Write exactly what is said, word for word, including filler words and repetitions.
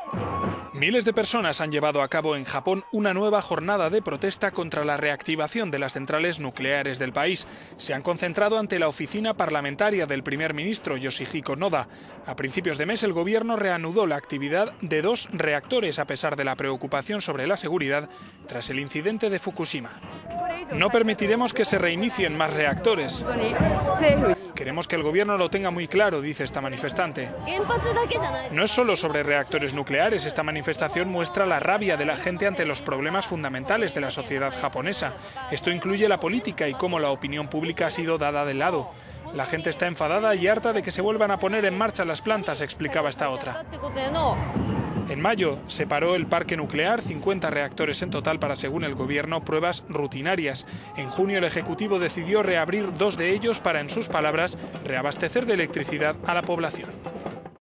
Miles de personas han llevado a cabo en Japón una nueva jornada de protesta contra la reactivación de las centrales nucleares del país. Se han concentrado ante la oficina parlamentaria del primer ministro Yoshihiko Noda. A principios de mes el gobierno reanudó la actividad de dos reactores a pesar de la preocupación sobre la seguridad tras el incidente de Fukushima. No permitiremos que se reinicien más reactores. Queremos que el gobierno lo tenga muy claro, dice esta manifestante. No es solo sobre reactores nucleares, esta manifestación muestra la rabia de la gente ante los problemas fundamentales de la sociedad japonesa. Esto incluye la política y cómo la opinión pública ha sido dada de lado. La gente está enfadada y harta de que se vuelvan a poner en marcha las plantas, explicaba esta otra. En mayo se paró el parque nuclear, cincuenta reactores en total para, según el gobierno, pruebas rutinarias. En junio el Ejecutivo decidió reabrir dos de ellos para, en sus palabras, reabastecer de electricidad a la población.